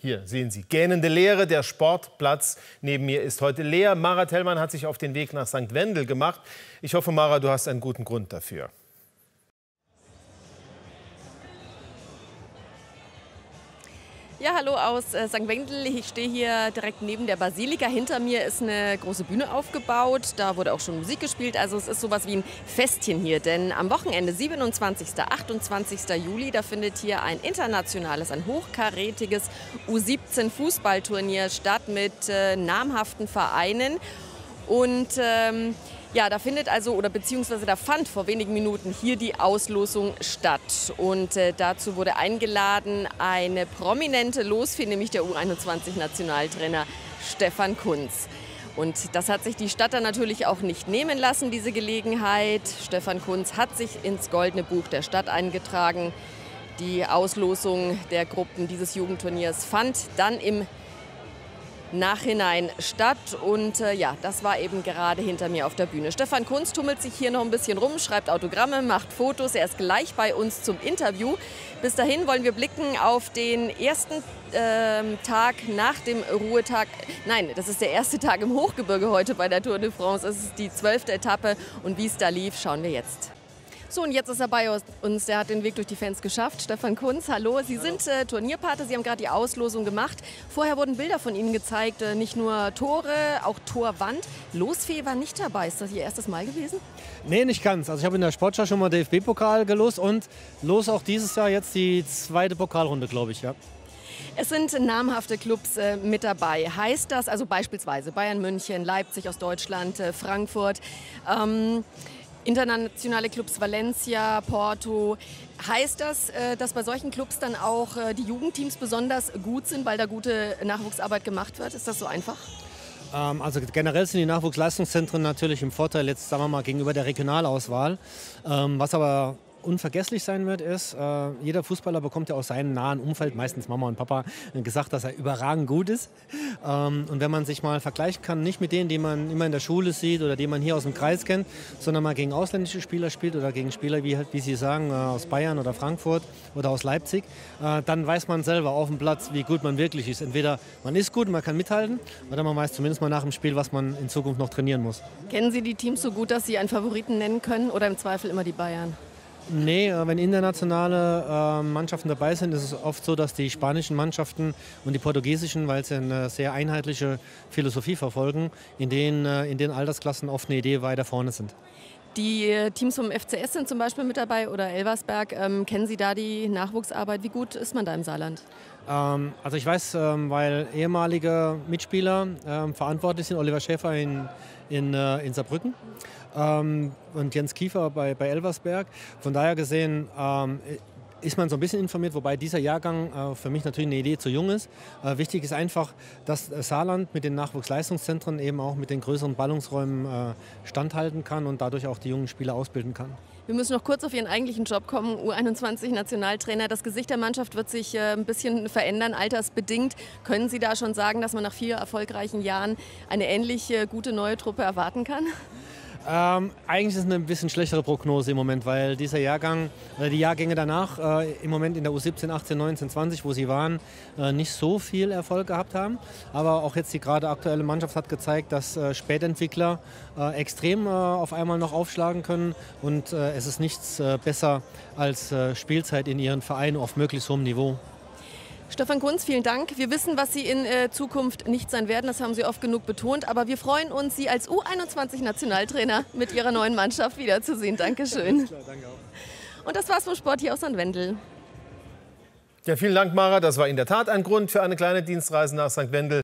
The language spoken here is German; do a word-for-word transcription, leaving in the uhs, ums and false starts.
Hier sehen Sie, gähnende Leere, der Sportplatz neben mir ist heute leer. Mara Tellmann hat sich auf den Weg nach Sankt Wendel gemacht. Ich hoffe, Mara, du hast einen guten Grund dafür. Ja, hallo aus äh, Sankt Wendel. Ich stehe hier direkt neben der Basilika. Hinter mir ist eine große Bühne aufgebaut. Da wurde auch schon Musik gespielt. Also es ist sowas wie ein Festchen hier. Denn am Wochenende, siebenundzwanzigsten, achtundzwanzigsten Juli, da findet hier ein internationales, ein hochkarätiges U siebzehn Fußballturnier statt mit äh, namhaften Vereinen. Und ähm, ja, da findet also, oder beziehungsweise da fand vor wenigen Minuten hier die Auslosung statt. Und äh, dazu wurde eingeladen eine prominente Losfee, nämlich der U einundzwanzig-Nationaltrainer Stefan Kuntz. Und das hat sich die Stadt dann natürlich auch nicht nehmen lassen, diese Gelegenheit. Stefan Kuntz hat sich ins Goldene Buch der Stadt eingetragen. Die Auslosung der Gruppen dieses Jugendturniers fand dann im Nachhinein statt und äh, ja, das war eben gerade hinter mir auf der Bühne. Stefan Kuntz tummelt sich hier noch ein bisschen rum, schreibt Autogramme, macht Fotos. Er ist gleich bei uns zum Interview. Bis dahin wollen wir blicken auf den ersten äh, Tag nach dem Ruhetag. Nein, das ist der erste Tag im Hochgebirge heute bei der Tour de France. Es ist die zwölfte Etappe und wie es da lief, schauen wir jetzt. So, und jetzt ist er bei uns, der hat den Weg durch die Fans geschafft. Stefan Kuntz, hallo. Sie sind äh, Turnierpate, Sie haben gerade die Auslosung gemacht. Vorher wurden Bilder von Ihnen gezeigt, äh, nicht nur Tore, auch Torwand. Losfee war nicht dabei. Ist das Ihr erstes Mal gewesen? Nee, nicht ganz. Also ich habe in der Sportschau schon mal D F B-Pokal gelost und los auch dieses Jahr jetzt die zweite Pokalrunde, glaube ich, ja. Es sind namhafte Clubs äh, mit dabei. Heißt das, also beispielsweise Bayern München, Leipzig aus Deutschland, äh, Frankfurt, ähm, internationale Clubs Valencia, Porto. Heißt das, dass bei solchen Clubs dann auch die Jugendteams besonders gut sind, weil da gute Nachwuchsarbeit gemacht wird? Ist das so einfach? Ähm, also generell sind die Nachwuchsleistungszentren natürlich im Vorteil jetzt, sagen wir mal, gegenüber der Regionalauswahl. Ähm, was aber unvergesslich sein wird, ist, äh, jeder Fußballer bekommt ja aus seinem nahen Umfeld, meistens Mama und Papa, gesagt, dass er überragend gut ist. Ähm, und wenn man sich mal vergleichen kann, nicht mit denen, die man immer in der Schule sieht oder die man hier aus dem Kreis kennt, sondern mal gegen ausländische Spieler spielt oder gegen Spieler, wie, halt, wie Sie sagen, äh, aus Bayern oder Frankfurt oder aus Leipzig, äh, dann weiß man selber auf dem Platz, wie gut man wirklich ist. Entweder man ist gut und man kann mithalten oder man weiß zumindest mal nach dem Spiel, was man in Zukunft noch trainieren muss. Kennen Sie die Teams so gut, dass Sie einen Favoriten nennen können oder im Zweifel immer die Bayern? Nee, wenn internationale äh, Mannschaften dabei sind, ist es oft so, dass die spanischen Mannschaften und die portugiesischen, weil sie eine sehr einheitliche Philosophie verfolgen, in den, äh, in den Altersklassen oft eine Idee weiter vorne sind. Die äh, Teams vom F C S sind zum Beispiel mit dabei oder Elversberg. Ähm, kennen Sie da die Nachwuchsarbeit? Wie gut ist man da im Saarland? Ähm, also ich weiß, ähm, weil ehemalige Mitspieler ähm, verantwortlich sind, Oliver Schäfer in, in, äh, in Saarbrücken ähm, und Jens Kiefer bei, bei Elversberg. Von daher gesehen ähm, ist man so ein bisschen informiert, wobei dieser Jahrgang äh, für mich natürlich eine Idee zu jung ist. Äh, wichtig ist einfach, dass Saarland mit den Nachwuchsleistungszentren eben auch mit den größeren Ballungsräumen äh, standhalten kann und dadurch auch die jungen Spieler ausbilden kann. Wir müssen noch kurz auf Ihren eigentlichen Job kommen, U einundzwanzig-Nationaltrainer. Das Gesicht der Mannschaft wird sich äh, ein bisschen verändern, altersbedingt. Können Sie da schon sagen, dass man nach vier erfolgreichen Jahren eine ähnlich äh, gute neue Truppe erwarten kann? Ähm, eigentlich ist es eine ein bisschen schlechtere Prognose im Moment, weil dieser Jahrgang, oder die Jahrgänge danach äh, im Moment in der U siebzehn, achtzehn, neunzehn, zwanzig, wo sie waren, äh, nicht so viel Erfolg gehabt haben. Aber auch jetzt die gerade aktuelle Mannschaft hat gezeigt, dass äh, Spätentwickler äh, extrem äh, auf einmal noch aufschlagen können und äh, es ist nichts äh, besser als äh, Spielzeit in ihren Vereinen auf möglichst hohem Niveau. Stefan Kuntz, vielen Dank. Wir wissen, was Sie in äh, Zukunft nicht sein werden, das haben Sie oft genug betont. Aber wir freuen uns, Sie als U einundzwanzig-Nationaltrainer mit Ihrer neuen Mannschaft wiederzusehen. Dankeschön. Klar, danke auch. Und das war's vom Sport hier aus Sankt Wendel. Ja, vielen Dank, Mara. Das war in der Tat ein Grund für eine kleine Dienstreise nach Sankt Wendel.